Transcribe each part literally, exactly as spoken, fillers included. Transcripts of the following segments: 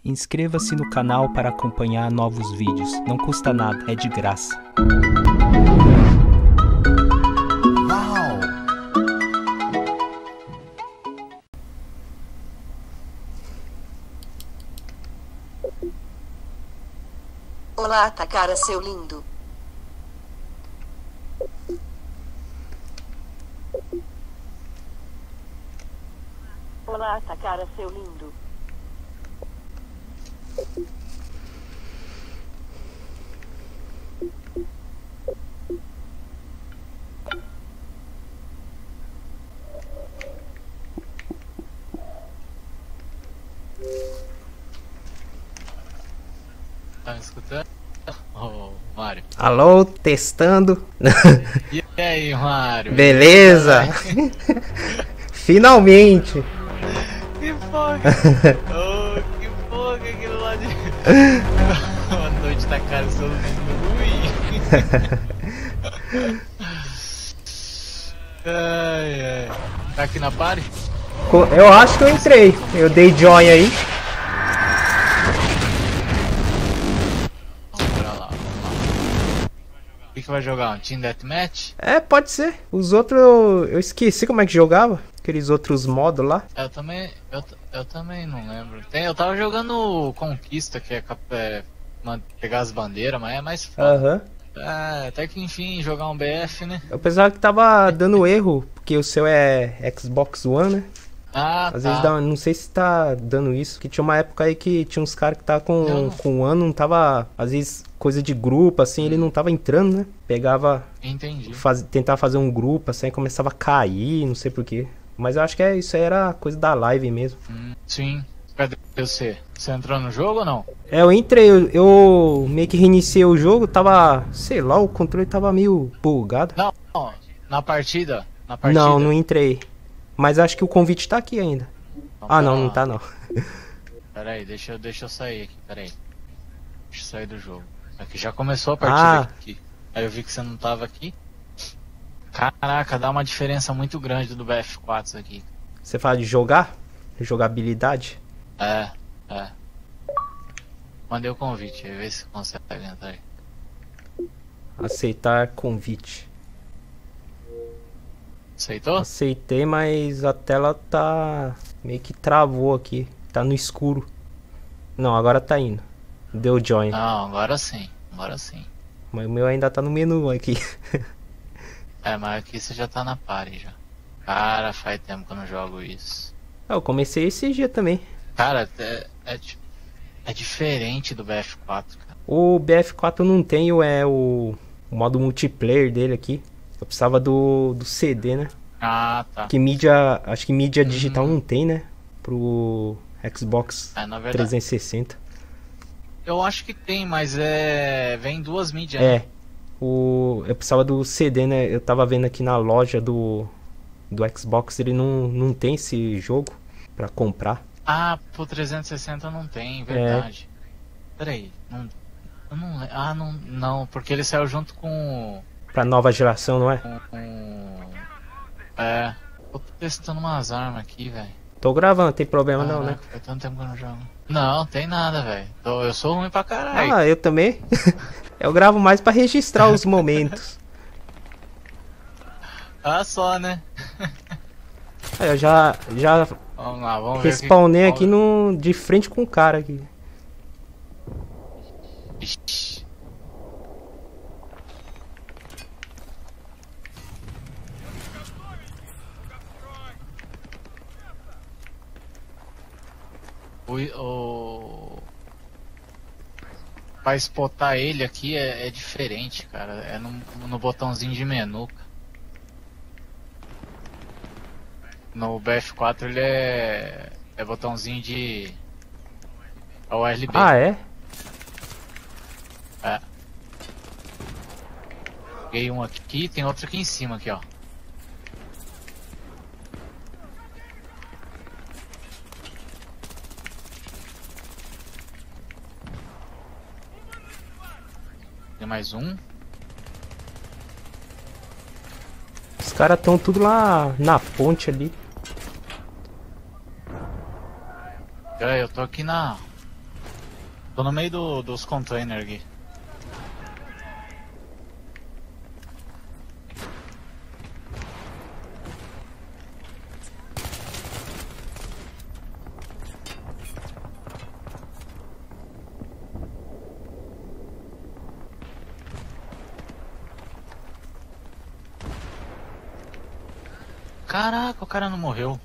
Inscreva-se no canal para acompanhar novos vídeos. Não custa nada, é de graça. Uau! Olá, Takara, seu lindo. Olá, Takara, seu lindo. Tá me escutando? Ô, Mário. Alô, testando. E aí, Mário? Beleza? Finalmente. Que porra? Ô, que porra que aquilo lá de... Boa noite, tá cara, sou ruim. Ai, ai. Tá aqui na party? Eu acho que eu entrei. Eu dei join aí. O que, que vai jogar? Um Team Deathmatch? É, pode ser. Os outros eu, eu esqueci como é que jogava. Aqueles outros modos lá. Eu também. Eu, eu também não lembro. Tem, eu tava jogando Conquista, que é, é pegar as bandeiras, mas é mais fácil. Aham. É, até que enfim, jogar um B F, né? Eu pensava que tava dando erro, porque o seu é Xbox One, né? Ah, Às tá. vezes dá, não sei se tá dando isso. Que tinha uma época aí que tinha uns caras que tava com, Não. com um ano, não tava. Às vezes coisa de grupo, assim, ele não tava entrando, né? Pegava. Entendi. Faz, tentar fazer um grupo, assim, aí começava a cair, não sei porquê. Mas eu acho que é, isso aí era coisa da live mesmo. Hum, sim. Cadê você? Você entrou no jogo ou não? É, eu entrei, eu, eu meio que reiniciei o jogo, tava. Sei lá, o controle tava meio bugado. Não, não. Na partida? Na partida? Não, não entrei. Mas acho que o convite tá aqui ainda. Então, Ah, pera não, lá. não tá não. Pera aí, deixa, eu- deixa eu sair aqui, pera aí. Deixa eu sair do jogo. Aqui já começou a partida Ah. aqui. Aí eu vi que você não tava aqui. Caraca, dá uma diferença muito grande do B F quatro isso aqui. Você fala de jogar? Jogabilidade? É, é. Mandei o convite, aí vê se consegue entrar aí. Aceitar convite. Aceitou? Aceitei, mas a tela tá. Meio que travou aqui. Tá no escuro. Não, agora tá indo. Deu join. Não, agora sim, agora sim. Mas o meu ainda tá no menu aqui. É, mas aqui você já tá na party já. Cara, faz tempo que eu não jogo isso. Ah, eu comecei esse dia também. Cara, é, é, di- é diferente do B F quatro, cara. O B F quatro não tem o, é, o, o modo multiplayer dele aqui. Eu precisava do, do C D, né? Ah, tá. Que mídia. Acho que mídia Hum. digital não tem, né? Pro Xbox É, na verdade. trezentos e sessenta. Eu acho que tem, mas é. Vem duas mídias. né? É. O, eu precisava do C D, né? Eu tava vendo aqui na loja do, do Xbox, ele não, não tem esse jogo pra comprar. Ah, pro trezentos e sessenta não tem, verdade. Peraí, não. Eu não le- Ah, não, não, porque ele saiu junto com. Pra nova geração, não é? com, com é. Eu tô testando umas armas aqui, velho. Tô gravando, tem problema não, né? Caraca, Faz tanto tempo que eu não jogo. Não, tem nada, velho. Tô- Eu sou ruim pra caralho. Ah, eu também. Eu gravo mais pra registrar os momentos. Ah, só, né? Aí eu já, já Vamos lá, vamos ver. o que- respawnei aqui vamos- no, de frente com o cara aqui. Ixi. O, o... Pra spotar ele aqui é, é diferente, cara. É no, no botãozinho de menu. cara. No B F quatro ele é. É botãozinho de. É o L B. Ah, é? É. Peguei um aqui, tem outro aqui em cima aqui, ó. Tem mais um. Os caras tão tudo lá na ponte ali. É, eu tô aqui na. Tô no meio do, dos containers aqui. Caraca, o cara não morreu.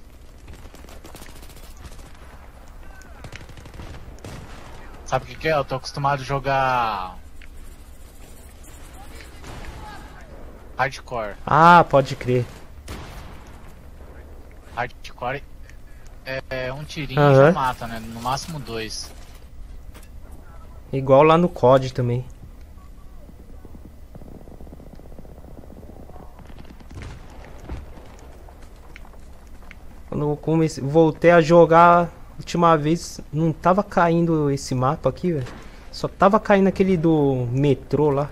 Sabe o que, que é? Eu tô acostumado a jogar hardcore. Ah, pode crer. Hardcore é, é um tirinho Aham. e já mata, né? No máximo dois. Igual lá no C O D também. Quando eu comecei, voltei a jogar, última vez, não tava caindo esse mapa aqui, velho. Só tava caindo aquele do metrô lá.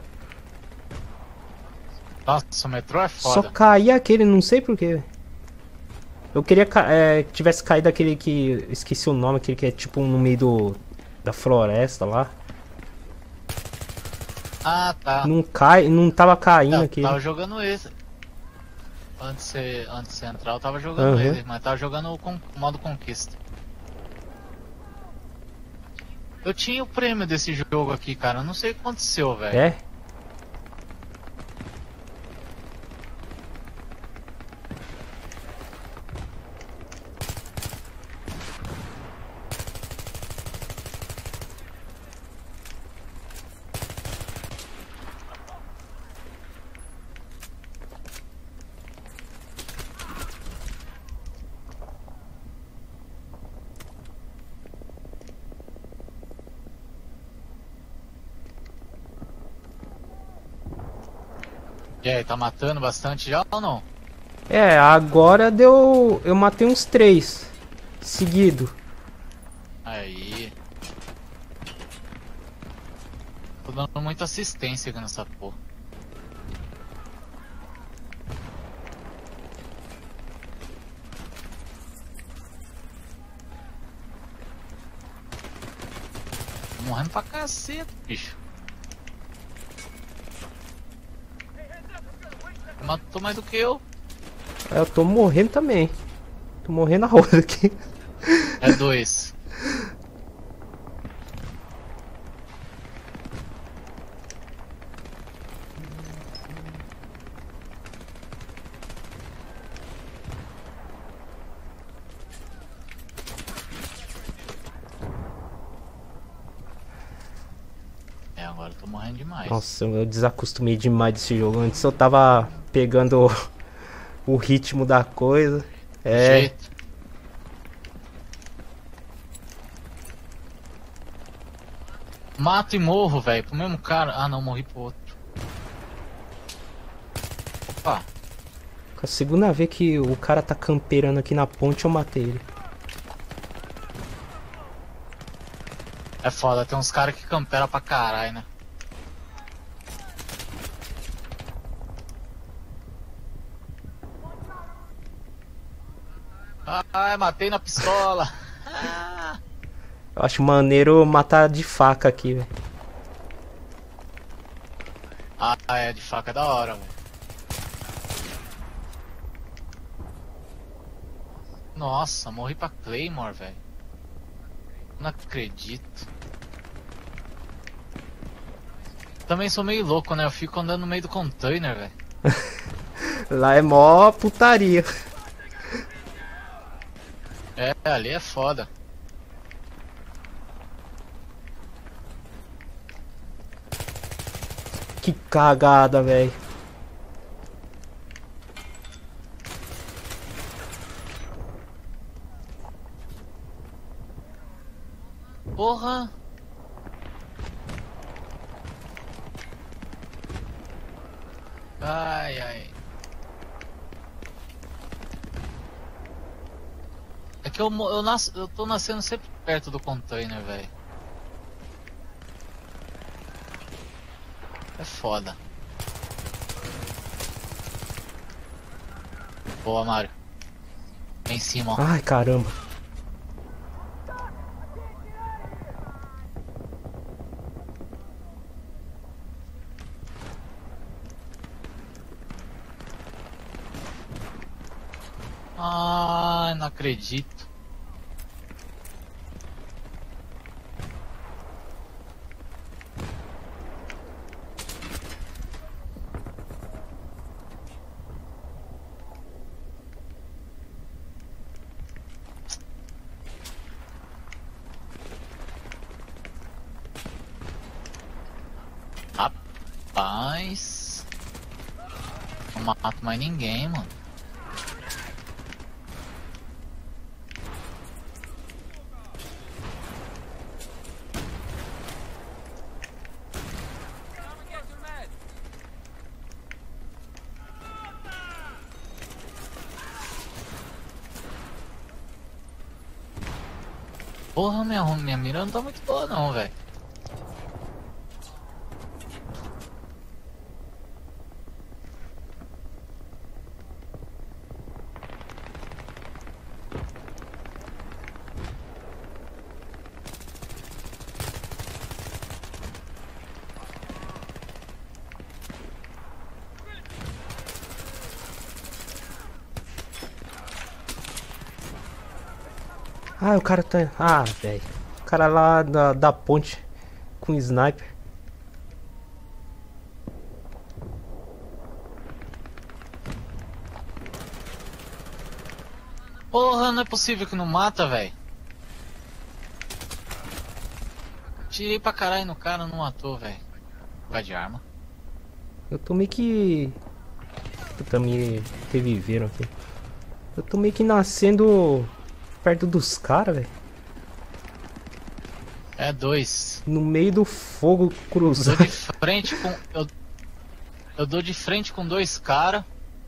Nossa, o metrô é Só foda. caía aquele, não sei porquê, velho. Eu queria ca- é, que tivesse caído aquele que. Esqueci o nome, aquele que é tipo no meio do, da floresta lá. Ah, tá. Não cai, não tava caindo Eu aquele. tava jogando esse. Antes de você, antes de você entrar, eu tava jogando Aham. ele, mas tava jogando o con- modo conquista. Eu tinha o prêmio desse jogo aqui, cara. Eu não sei o que aconteceu, velho. É? E aí, tá matando bastante já ou não? É, agora deu. Eu matei uns três. Seguido. Aí. Tô dando muita assistência aqui nessa porra. Tô morrendo pra caceta, bicho. Matou mais do que eu. Eu tô morrendo também. Tô morrendo a roda aqui. É dois. É, agora eu tô morrendo demais. Nossa, eu desacostumei demais desse jogo. Antes eu tava pegando o, o ritmo da coisa. É. Jeito. Mato e morro, velho, pro mesmo cara. Ah, não, morri pro outro. Opa, A segunda vez que o cara tá camperando aqui na ponte, eu matei ele. é foda, tem uns caras que camperam pra caralho, né? Ai, matei na pistola. Ah. Eu acho maneiro matar de faca aqui, velho. Ah, é, de faca é da hora, velho. Nossa, morri pra Claymore, velho. Não acredito. Também sou meio louco, né? Eu fico andando no meio do container, velho. Lá é mó putaria. É, ali é foda. Que cagada, velho. Porra! Ai, ai. É que eu, mo- eu, nas, eu tô nascendo sempre perto do container, velho. É foda. Boa, Mario. Em cima, ó. Ai, caramba. Ah, não acredito. Rapaz, não mato mais ninguém, mano. Porra, minha, minha mira não tá muito boa não, velho. Ah, o cara tá... Ah, velho. O cara lá da, da ponte com sniper. Porra, não é possível que não mata, velho. Tirei pra caralho no cara, não matou, velho. Vai de arma. Eu tô meio que... Puta, me reviveram aqui. Eu tô meio que nascendo perto dos caras, velho. É dois. No meio do fogo Dou cruzado. de frente com... Eu, eu dou de frente com dois caras.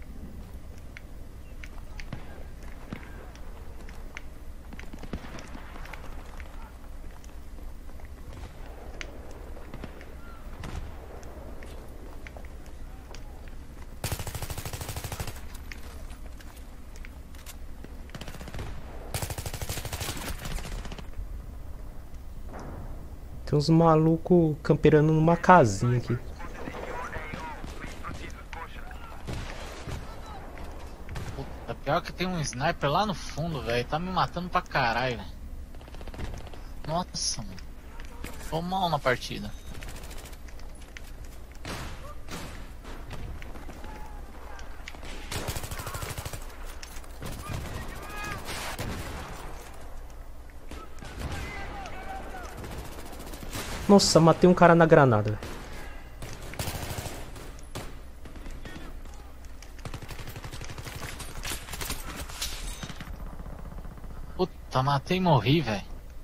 Tem uns malucos camperando numa casinha aqui. Puta, pior que tem um sniper lá no fundo, velho. Tá me matando pra caralho, velho. Nossa, mano. Tô mal na partida. Nossa, matei um cara na granada, velho. Puta, matei e morri, velho.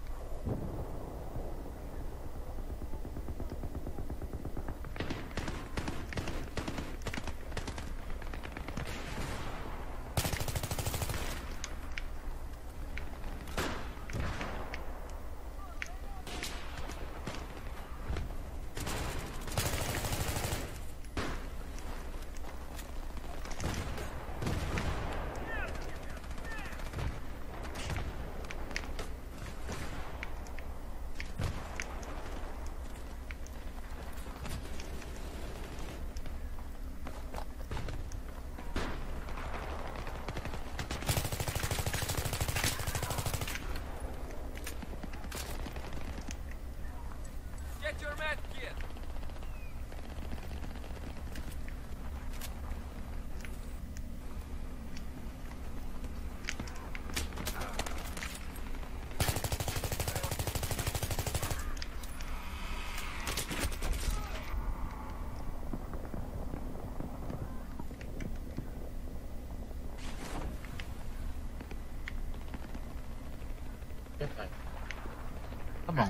Tá bom.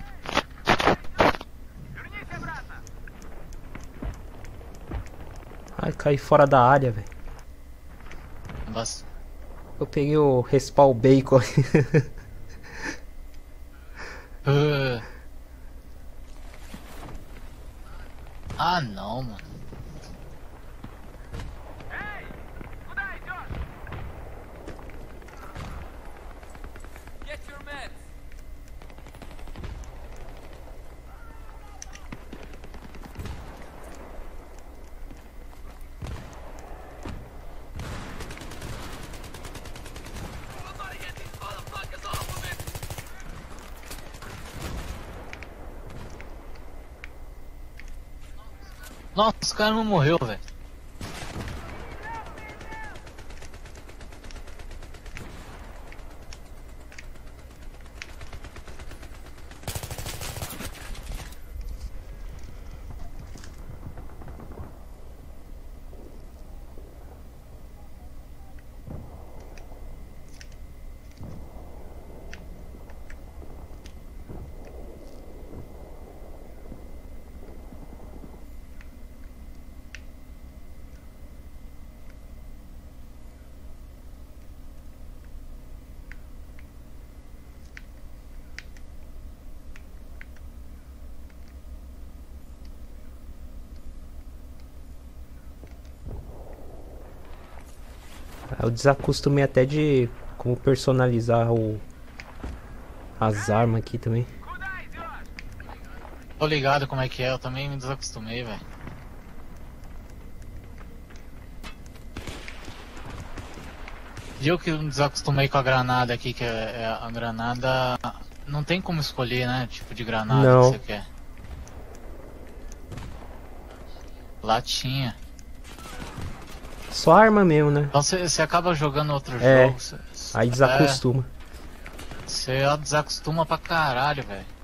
Ai, caí fora da área, velho. Basta. Eu peguei o respawn bacon. Uh. Ah, não, mano. Nossa, o cara não morreu, velho. Eu desacostumei até de como personalizar o as armas aqui também. Tô ligado como é que é, eu também me desacostumei, velho. E eu que me desacostumei com a granada aqui, que é, é a granada... Não tem como escolher, né, tipo de granada Não. que você quer. Lá tinha. Só arma mesmo, né? Então você acaba jogando outro É. jogo. Cê, Aí desacostuma. Você desacostuma pra caralho, velho.